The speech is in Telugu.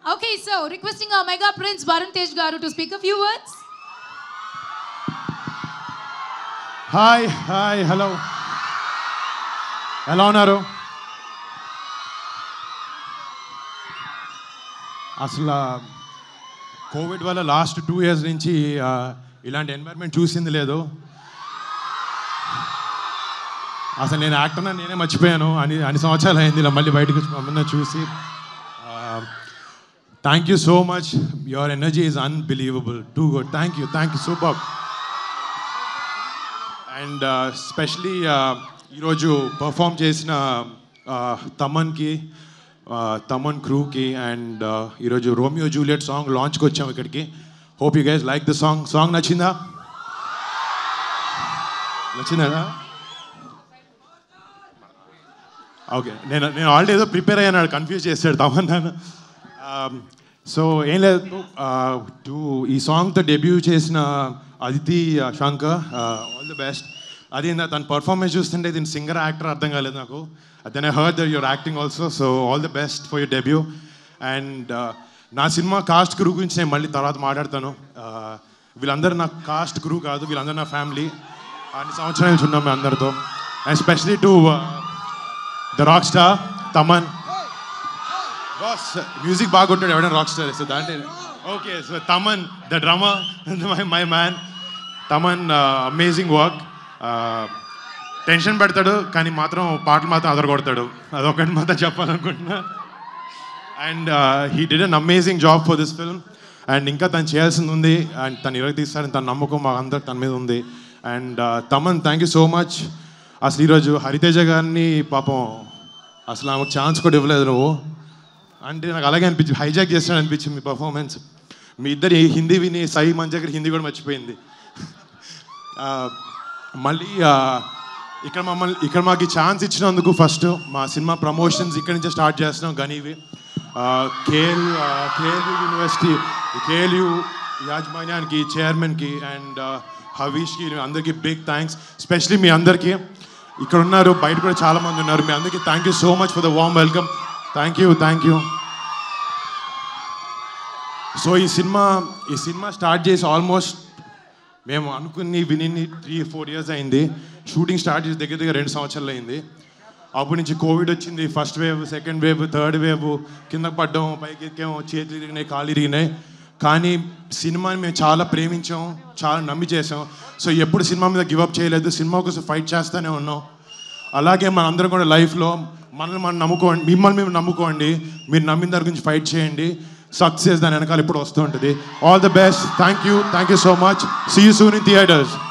Okay, so requesting our mega prince Varun Garu to speak a few words. Hi, hello. Hello, Naru. అసలు కోవిడ్ వల్ల లాస్ట్ 2 years నుంచి ఇలాంటి ఎన్వైర్న్మెంట్ చూసింది లేదు. అసలు నేను యాక్టర్నా నేనే మర్చిపోయాను అన్ని సంవత్సరాలు అయింది ఇలా మళ్ళీ బయటకు వచ్చి మమ్మల్ని చూసి. Thank you so much, your energy is unbelievable, too good. Thank you super. And specially ఈరోజు పర్ఫామ్ చేసిన తమన్కి, తమన్ క్రూకి, అండ్ ఈరోజు రోమియో జూలియట్ సాంగ్ లాంచ్కి వచ్చాము ఇక్కడికి. Hope you guys like the song నచ్చిందా? ఓకే, నేను ఆల్రెడీ ఏదో ప్రిపేర్ అయ్యాను, కన్ఫ్యూజ్ చేస్తాడు తమన్ నన్ను. సో ఏం లేదు, ఈ సాంగ్తో డెబ్యూ చేసిన Aditi Shankar, all the best. అది తన పర్ఫార్మెన్స్ చూస్తుంటే దీని సింగర్ యాక్టర్ అర్థం కాలేదు నాకు. Then I heard that your acting also, so all the best for your debut. And నా సినిమా కాస్ట్ క్రూ గురించి నేను మళ్ళీ తర్వాత మాట్లాడతాను. వీళ్ళందరూ నా కాస్ట్ క్రూ కాదు, వీళ్ళందరూ నా ఫ్యామిలీ. అన్ని సంవత్సరాల నుంచి ఉన్నాం మేము అందరితో. And specially to the rock star Thaman. Boss music బాగా కొట్టాడు ఎవడైనా రాక్ స్టార్, సో దాంట్లో okay. So Thaman the drummer, my man Thaman, amazing work. Tension పెడతాడు కానీ మాత్రం పాటలు మాత్రం అదరగొడతాడు, అదొకటి మాత్రం చెప్పాలనుకుంటున్నా. And he did an amazing job for this film. And ఇంకా తను చేయాల్సింది ఉంది, అండ్ తను ఇరవై తీస్తారని తన నమ్మకం మా అందరికి తన మీద ఉంది. And Thaman, thank you so much. అసలు ఈరోజు హరితేజ గారిని పాపం అసలు ఆమెకు ఛాన్స్ కూడా ఇవ్వలేదు నువ్వు, అంటే నాకు అలాగే అనిపించింది, హైజాక్ చేస్తాడు అనిపించింది మీ పర్ఫార్మెన్స్. మీ ఇద్దరు హిందీ విని సాయి మంజరేకర్ హిందీ కూడా మర్చిపోయింది. మళ్ళీ ఇక్కడ మాకు ఛాన్స్ ఇచ్చినందుకు ఫస్ట్ మా సినిమా ప్రమోషన్స్ ఇక్కడి నుంచే స్టార్ట్ చేస్తున్నాం. ఘనీవి, కేఎల్యూ యూనివర్సిటీ, కేఎల్యూ యాజమాన్యానికి, చైర్మన్కి అండ్ హవీష్కి, అందరికీ బిగ్ థ్యాంక్స్. స్పెషలీ మీ అందరికీ ఇక్కడ ఉన్నారు, బయట కూడా చాలామంది ఉన్నారు, మీ అందరికీ thank you so much for the warm welcome. Thank you. So ఈ సినిమా స్టార్ట్ చేసి ఆల్మోస్ట్ మేము అనుకుని విని 3-4 years అయింది. షూటింగ్ స్టార్ట్ చేసి దగ్గర 2 సంవత్సరాలు అయింది. అప్పటి నుంచి కోవిడ్ వచ్చింది, first wave, second wave, third wave, కిందకు పడ్డాం, పైకి ఎక్కాము, చేతులు ఇరిగినాయి, కాళ్ళు ఇరిగినాయి. కానీ సినిమాని మేము చాలా ప్రేమించాం, చాలా నమ్మి చేసాం. సో ఎప్పుడు సినిమా మీద గివప్ చేయలేదు, సినిమా కోసం ఫైట్ చేస్తూనే ఉన్నాం. అలాగే మనందరం కూడా లైఫ్లో మనం నమ్ముకోండి, మిమ్మల్ని మేము నమ్ముకోండి, మీరు నమ్మిన దాని గురించి ఫైట్ చేయండి. సక్సెస్ దాని వెనకాల ఇప్పుడు వస్తూ ఉంటుంది. All the best. Thank you so much. See you soon in theatres.